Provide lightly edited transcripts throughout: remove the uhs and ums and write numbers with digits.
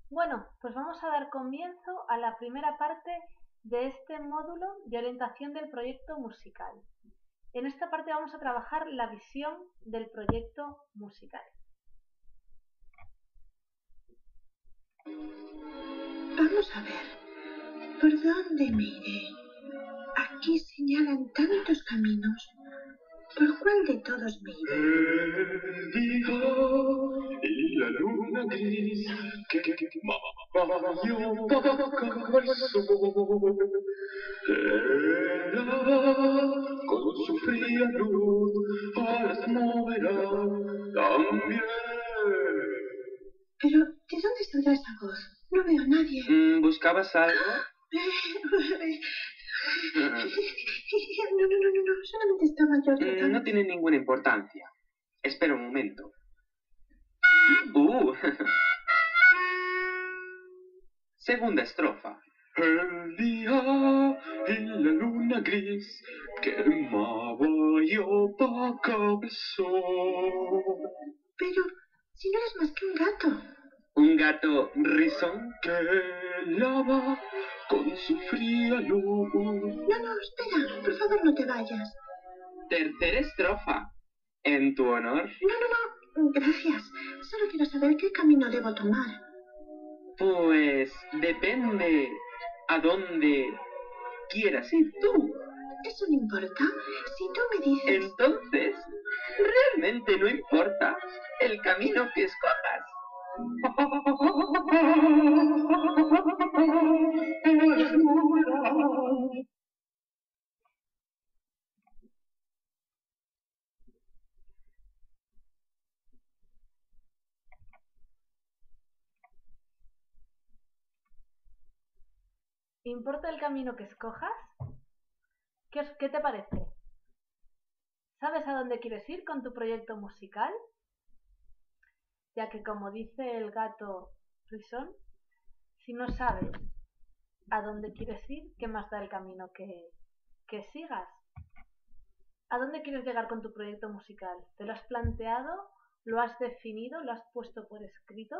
Bueno, pues vamos a dar comienzo a la primera parte de este módulo de orientación del proyecto musical. En esta parte vamos a trabajar la visión del proyecto musical. Vamos a ver, ¿por dónde me iré? Aquí señalan tantos caminos. ¿Por cuál de todos me iré? El día y la luna gris que mayo bajo el sol. Ella con su fría luz a las moverá también. Pero, ¿de dónde saldrá esa voz? No veo a nadie. ¿Buscabas algo? No, solamente estaba yo tratando. No tiene ninguna importancia. Espera un momento. Segunda estrofa. El día y la luna gris quemaba y opacaba el sol. Pero, si no eres más que un gato. ¿Un gato risón? Que lava con su fría luz. No, espera, por favor no te vayas. Tercera estrofa. ¿En tu honor? No, gracias. Solo quiero saber qué camino debo tomar. Pues depende a dónde quieras ir tú. ¿Eso no importa? Si tú me dices... Entonces, realmente no importa el camino que escojas. ¿Importa el camino que escojas? ¿Qué te parece? ¿Sabes a dónde quieres ir con tu proyecto musical? Ya que, como dice el gato Risón, si no sabes a dónde quieres ir, ¿qué más da el camino que sigas? ¿A dónde quieres llegar con tu proyecto musical? ¿Te lo has planteado? ¿Lo has definido? ¿Lo has puesto por escrito?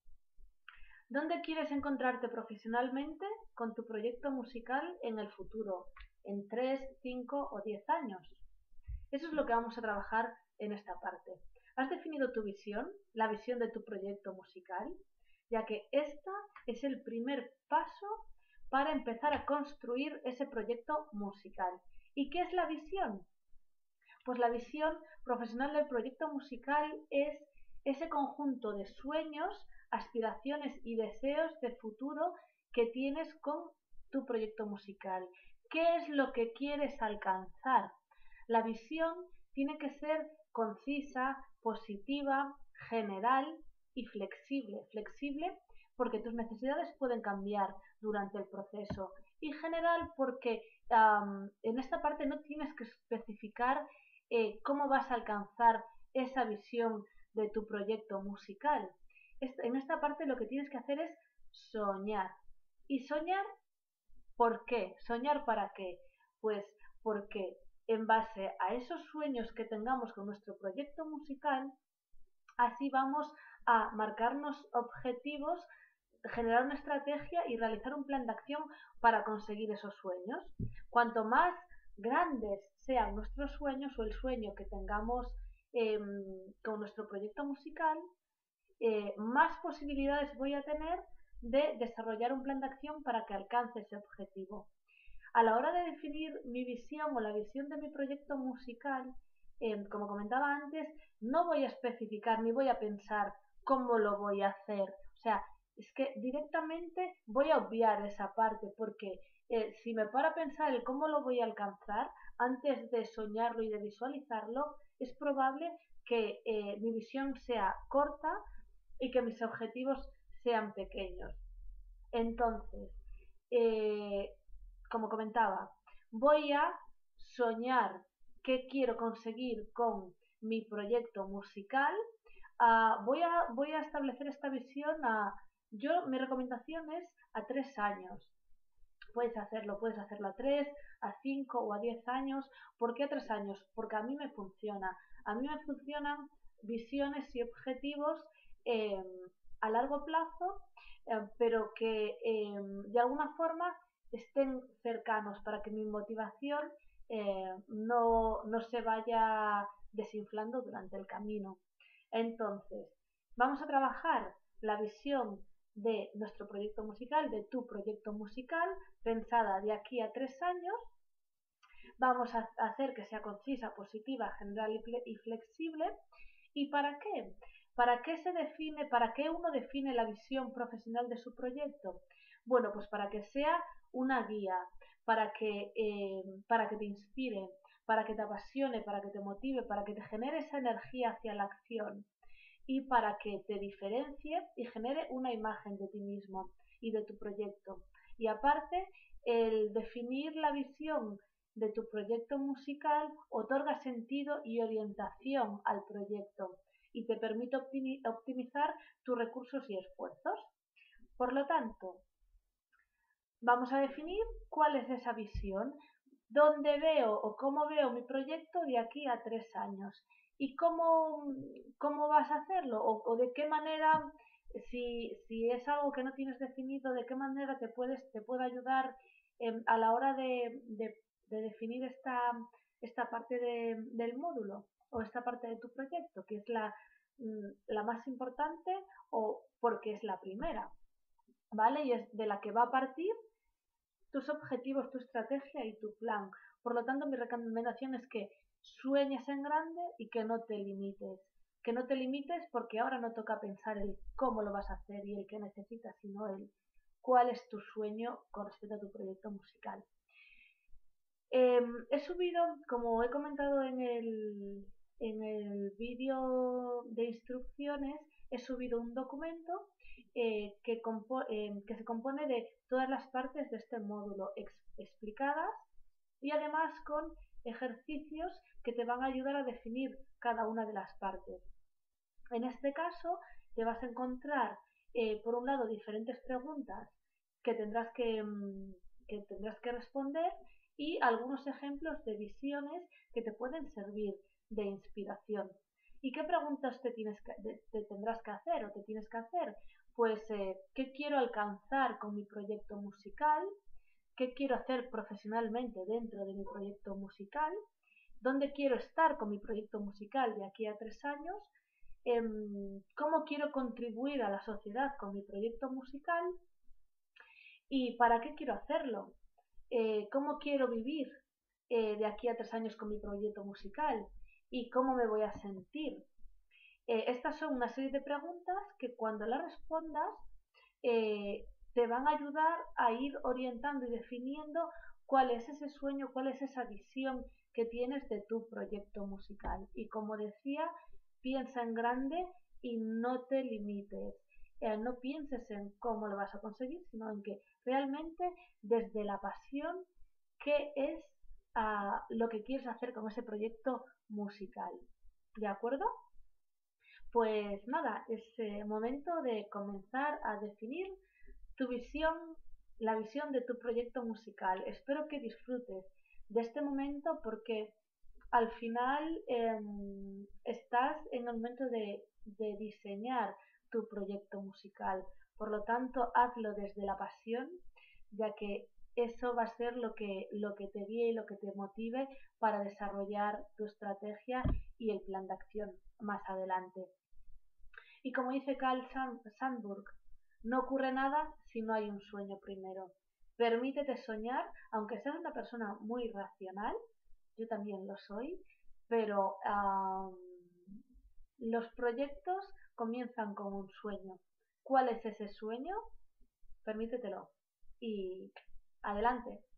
¿Dónde quieres encontrarte profesionalmente con tu proyecto musical en el futuro, en 3, 5 o 10 años? Eso es lo que vamos a trabajar en esta parte. ¿Has definido tu visión, la visión de tu proyecto musical? Ya que esta es el primer paso para empezar a construir ese proyecto musical. ¿Y qué es la visión? Pues la visión profesional del proyecto musical es ese conjunto de sueños, aspiraciones y deseos de futuro que tienes con tu proyecto musical. ¿Qué es lo que quieres alcanzar? La visión tiene que ser concisa, positiva, general y flexible. Flexible porque tus necesidades pueden cambiar durante el proceso, y general porque en esta parte no tienes que especificar cómo vas a alcanzar esa visión de tu proyecto musical. En esta parte lo que tienes que hacer es soñar. ¿Y soñar por qué? ¿Soñar para qué? Pues porque en base a esos sueños que tengamos con nuestro proyecto musical, así vamos a marcarnos objetivos, generar una estrategia y realizar un plan de acción para conseguir esos sueños. Cuanto más grandes sean nuestros sueños o el sueño que tengamos con nuestro proyecto musical, más posibilidades voy a tener de desarrollar un plan de acción para que alcance ese objetivo. A la hora de definir mi visión o la visión de mi proyecto musical, como comentaba antes, no voy a especificar ni voy a pensar cómo lo voy a hacer. O sea, es que directamente voy a obviar esa parte, porque si me paro a pensar el cómo lo voy a alcanzar antes de soñarlo y de visualizarlo, es probable que mi visión sea corta y que mis objetivos sean pequeños. Entonces, como comentaba, voy a soñar qué quiero conseguir con mi proyecto musical. Voy a establecer esta visión mi recomendación es a 3 años. Puedes hacerlo a 3, a 5 o a 10 años. ¿Por qué a 3 años? Porque a mí me funciona. A mí me funcionan visiones y objetivos a largo plazo, pero que de alguna forma estén cercanos para que mi motivación no se vaya desinflando durante el camino. Entonces, vamos a trabajar la visión de nuestro proyecto musical, de tu proyecto musical, pensada de aquí a 3 años. Vamos a hacer que sea concisa, positiva, general y flexible. ¿Y para qué? ¿Para qué uno define la visión profesional de su proyecto? Bueno, pues para que sea una guía, para que te inspire, para que te apasione, para que te motive, para que te genere esa energía hacia la acción y para que te diferencie y genere una imagen de ti mismo y de tu proyecto. Y aparte, el definir la visión de tu proyecto musical otorga sentido y orientación al proyecto y te permite optimizar tus recursos y esfuerzos. Por lo tanto, vamos a definir cuál es esa visión, dónde veo o cómo veo mi proyecto de aquí a 3 años y cómo vas a hacerlo o de qué manera, si es algo que no tienes definido, de qué manera te puede ayudar a la hora de definir esta parte del módulo o esta parte de tu proyecto, que es la más importante o porque es la primera, ¿vale? Y es de la que va a partir tus objetivos, tu estrategia y tu plan. Por lo tanto, mi recomendación es que sueñes en grande y que no te limites. Que no te limites porque ahora no toca pensar el cómo lo vas a hacer y el que necesitas, sino el cuál es tu sueño con respecto a tu proyecto musical. He subido, como he comentado en el vídeo de instrucciones, he subido un documento que se compone de todas las partes de este módulo explicadas y además con ejercicios que te van a ayudar a definir cada una de las partes. En este caso te vas a encontrar por un lado diferentes preguntas que tendrás que responder y algunos ejemplos de visiones que te pueden servir de inspiración. ¿Y qué preguntas te tendrás que hacer o te tienes que hacer? Pues, ¿qué quiero alcanzar con mi proyecto musical? ¿Qué quiero hacer profesionalmente dentro de mi proyecto musical? ¿Dónde quiero estar con mi proyecto musical de aquí a 3 años? ¿Cómo quiero contribuir a la sociedad con mi proyecto musical? ¿Y para qué quiero hacerlo? ¿Cómo quiero vivir de aquí a 3 años con mi proyecto musical? ¿Y cómo me voy a sentir? Estas son una serie de preguntas que cuando las respondas te van a ayudar a ir orientando y definiendo cuál es ese sueño, cuál es esa visión que tienes de tu proyecto musical. Y como decía, piensa en grande y no te limites. No pienses en cómo lo vas a conseguir, sino en que realmente desde la pasión, qué es lo que quieres hacer con ese proyecto musical. ¿De acuerdo? Pues nada, es momento de comenzar a definir tu visión, la visión de tu proyecto musical. Espero que disfrutes de este momento porque al final estás en el momento de diseñar tu proyecto musical. Por lo tanto, hazlo desde la pasión, ya que eso va a ser lo que te guíe y lo que te motive para desarrollar tu estrategia y el plan de acción más adelante. Y como dice Carl Sandburg, no ocurre nada si no hay un sueño primero. Permítete soñar, aunque seas una persona muy racional, yo también lo soy, pero los proyectos comienzan con un sueño. ¿Cuál es ese sueño? Permítetelo. Y adelante.